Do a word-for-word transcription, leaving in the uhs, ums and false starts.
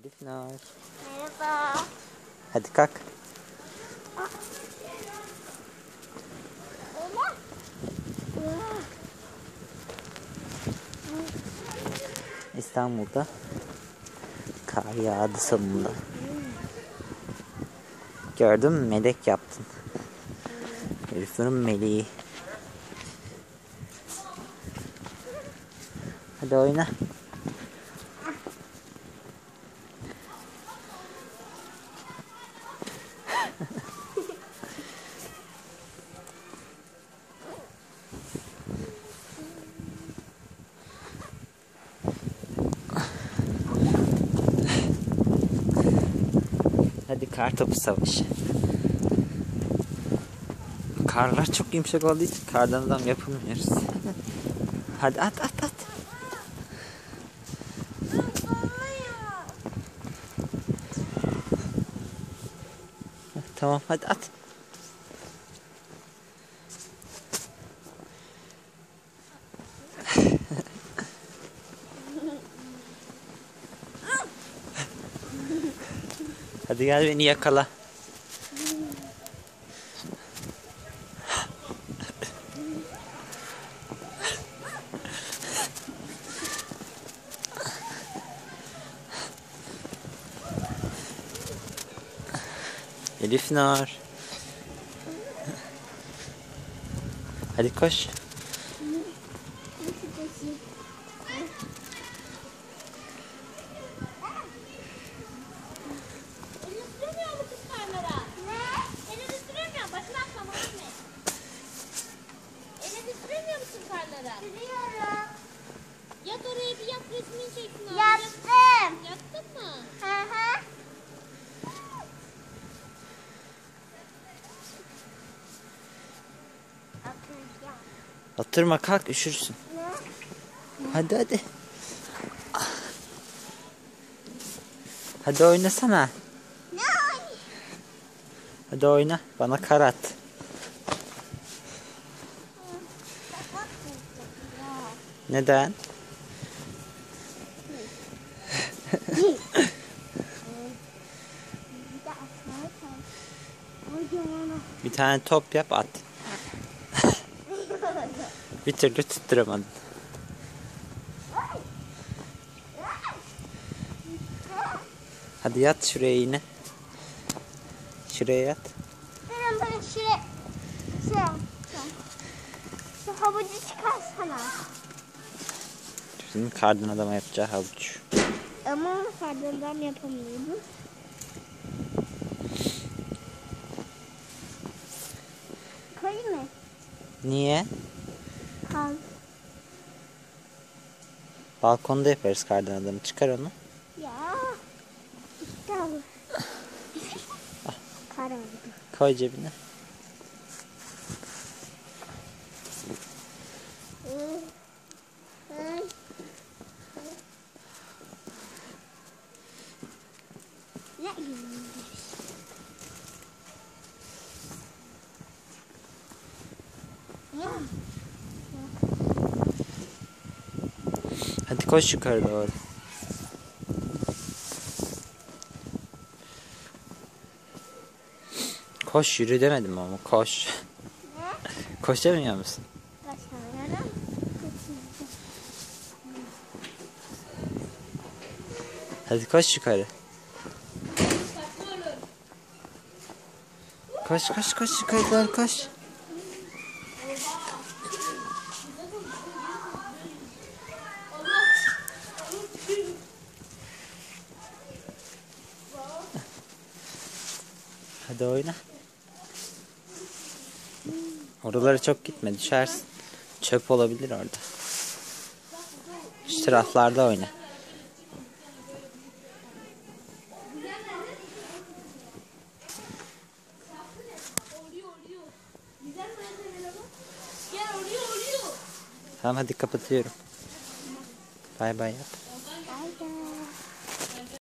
Elif Nur. Merhaba. Hadi kalk. İstanbul'da kar yağdı sonunda. Gördün mü? Melek yaptın. Elif Nur'un meleği. Hadi oyna. Hadi kar topu savaşı. Karlar çok yumuşak olduğu için kardan adam yapamıyoruz. Hadi at at at. Tamam hadi at. Hadi gel beni yakala. Elif Nur. Hadi koş. Sürüyorum. Yat oraya bir yat, resmini çeksin abi. Yattım. Yattın mı? Hı hı. Oturma kalk üşürsün. Ne? Hadi hadi. Hadi oynasana. Ne oynayayım? Hadi oyna. Bana kar at. Neden? Bir tane top yap at. Bir türlü tutturamadın. Hadi yat şuraya yine. Şuraya yat. Durun durun şuraya. Şey, şu havucu çıkarsana. Şimdi kardan adama yapacağı havuç. Ama kardan yapamıyorum. Koyayım mı? Niye? Kal. Balkonda yaparız kardan adamı. Çıkar onu. Ya. İşte bu. Kar oldu. Koy cebine. Ne gibi? Hadi koş yukarı doğru. Koş yürü demedim ama koş. Ne? Koşamıyor musun? Başarıyorum. Hadi koş yukarı. Koş koş koş yukarı doğru koş. Hadi oyna. Oralara çok gitme düşersin. Çöp olabilir orada. Şu taraflarda oyna. Tamam hadi kapatıyorum. Bay bay yap.